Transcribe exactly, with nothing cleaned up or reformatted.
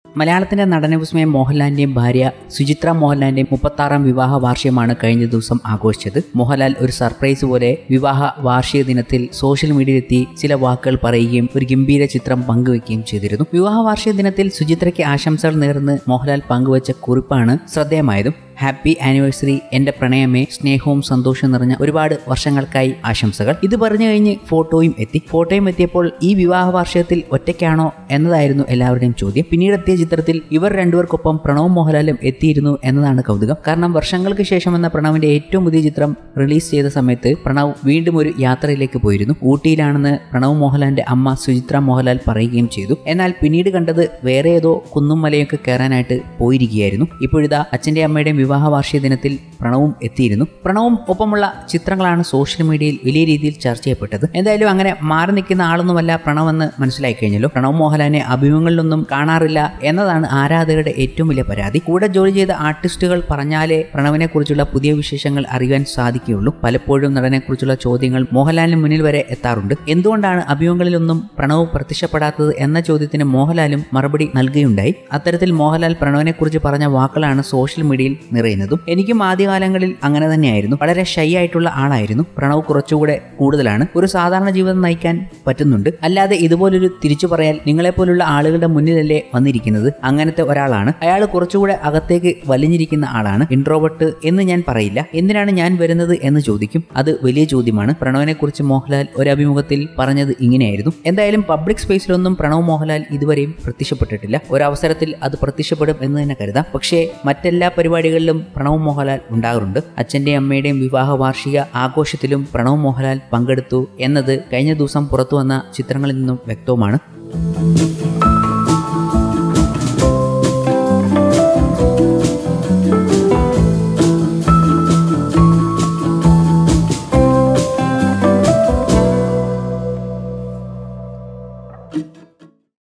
മലയാളത്തിന്റെ നടനവിസ്മയം മോഹൻലാലിന്റെയും ഭാര്യ സുചിത്ര മോഹൻലാലിന്റെയും മുപ്പത്താറാം വിവാഹ വാർഷികമാണ് കഴിഞ്ഞ ദിവസം ആഘോഷിച്ചത്. മോഹൻലാൽ ഒരു സർപ്രൈസ് പോലെ വിവാഹ വാർഷിക ദിനത്തിൽ സോഷ്യൽ മീഡിയയിലെത്തി ചില വാക്കുകൾ പറയുകയും ഒരു ഗംഭീര ചിത്രം പങ്കുവയ്ക്കുകയും ചെയ്തിരുന്നു. വിവാഹ വാർഷിക ദിനത്തിൽ സുചിത്രയ്ക്ക് ആശംസകൾ നേർന്ന് മോഹൻലാൽ പങ്കുവച്ച കുറിപ്പാണ് ശ്രദ്ധേയമായതും. ഹാപ്പി ആനിവേഴ്സറി, എന്റെ പ്രണയമേ, സ്നേഹവും സന്തോഷവും നിറഞ്ഞ ഒരുപാട് വർഷങ്ങൾക്കായി ആശംസകൾ. ഇത് പറഞ്ഞു കഴിഞ്ഞ് ഫോട്ടോയും എത്തി. ഫോട്ടോയും എത്തിയപ്പോൾ ഈ വിവാഹ വാർഷികത്തിൽ ഒറ്റയ്ക്കാണോ എന്നതായിരുന്നു എല്ലാവരുടെയും ചോദ്യം. പിന്നീട് എത്തിയ ചിത്രത്തിൽ ഇവർ രണ്ടുപേർക്കൊപ്പം പ്രണവും മോഹൻലാലും എത്തിയിരുന്നു എന്നതാണ് കൗതുകം. കാരണം വർഷങ്ങൾക്ക് ശേഷം എന്ന പ്രണവിന്റെ ഏറ്റവും പുതിയ ചിത്രം റിലീസ് ചെയ്ത സമയത്ത് പ്രണവ് വീണ്ടും ഒരു യാത്രയിലേക്ക് പോയിരുന്നു. ഊട്ടിയിലാണെന്ന് പ്രണവ് മോഹൻലാലിന്റെ അമ്മ സുചിത്ര മോഹൻലാൽ പറയുകയും ചെയ്തു. എന്നാൽ പിന്നീട് കണ്ടത് വേറെ ഏതോ കുന്നും മലയൊക്കെ കയറാനായിട്ട് പോയിരിക്കുകയായിരുന്നു. ഇപ്പോഴിതാ അച്ഛന്റെ അമ്മയുടെയും വിവാഹ വാർഷിക ദിനത്തിൽ പ്രണവും എത്തിയിരുന്നു. പ്രണവും ഒപ്പമുള്ള ചിത്രങ്ങളാണ് സോഷ്യൽ മീഡിയയിൽ വലിയ രീതിയിൽ ചർച്ച ചെയ്യപ്പെട്ടത്. എന്തായാലും അങ്ങനെ മാറി നിൽക്കുന്ന ആളൊന്നുമല്ല പ്രണവെന്ന് മനസ്സിലായി കഴിഞ്ഞല്ലോ. പ്രണവ് മോഹൻലാലിനെ അഭിമുഖങ്ങളിലൊന്നും കാണാറില്ല എന്നതാണ് ആരാധകരുടെ ഏറ്റവും വലിയ പരാതി. കൂടെ ജോലി ചെയ്ത ആർട്ടിസ്റ്റുകൾ പറഞ്ഞാലേ പ്രണവിനെ കുറിച്ചുള്ള പുതിയ വിശേഷങ്ങൾ അറിയാൻ സാധിക്കുകയുള്ളൂ. പലപ്പോഴും നടനെ കുറിച്ചുള്ള ചോദ്യങ്ങൾ മോഹൻലാലിന് മുന്നിൽ വരെ എത്താറുണ്ട്. എന്തുകൊണ്ടാണ് അഭിമുഖങ്ങളിലൊന്നും പ്രണവ് പ്രത്യക്ഷപ്പെടാത്തത് എന്ന ചോദ്യത്തിന് മോഹൻലാലും മറുപടി നൽകുകയുണ്ടായി. അത്തരത്തിൽ മോഹൻലാൽ പ്രണവിനെ കുറിച്ച് പറഞ്ഞ വാക്കുകളാണ് സോഷ്യൽ മീഡിയയിൽ നിറയുന്നതും. എനിക്കും ആദ്യകാലങ്ങളിൽ അങ്ങനെ തന്നെയായിരുന്നു. വളരെ ഷൈ ആയിട്ടുള്ള ആളായിരുന്നു. പ്രണവ് കുറച്ചുകൂടെ കൂടുതലാണ്. ഒരു സാധാരണ ജീവിതം നയിക്കാൻ പറ്റുന്നുണ്ട്. അല്ലാതെ ഇതുപോലൊരു തിരിച്ചു പറയാൻ നിങ്ങളെപ്പോലുള്ള ആളുകളുടെ മുന്നിലല്ലേ വന്നിരിക്കുന്നത്. അങ്ങനത്തെ ഒരാളാണ് അയാൾ. കുറച്ചുകൂടെ അകത്തേക്ക് വലിഞ്ഞിരിക്കുന്ന ആളാണ്. ഇൻട്രോവേർട്ട് എന്ന് ഞാൻ പറയില്ല. എന്തിനാണ് ഞാൻ വരുന്നത് എന്ന് ചോദിക്കും. അത് വലിയ ചോദ്യമാണ്. പ്രണവിനെ കുറിച്ച് മോഹൻലാൽ ഒരു അഭിമുഖത്തിൽ പറഞ്ഞത് ഇങ്ങനെയായിരുന്നു. എന്തായാലും പബ്ലിക് സ്പേസിലൊന്നും പ്രണവ് മോഹൻലാൽ ഇതുവരെയും പ്രത്യക്ഷപ്പെട്ടിട്ടില്ല. ഒരവസരത്തിൽ അത് പ്രത്യക്ഷപ്പെടും എന്ന് തന്നെ കരുതാം. പക്ഷേ മറ്റെല്ലാ പരിപാടികളിലും പ്രണവ് മോഹൻലാൽ ഉണ്ടാകാറുണ്ട്. അച്ഛന്റെയും അമ്മയുടെയും വിവാഹ വാർഷിക ആഘോഷത്തിലും പ്രണവ് മോഹൻലാൽ പങ്കെടുത്തു എന്നത് കഴിഞ്ഞ ദിവസം പുറത്തു വന്ന ചിത്രങ്ങളിൽ നിന്നും വ്യക്തവുമാണ്.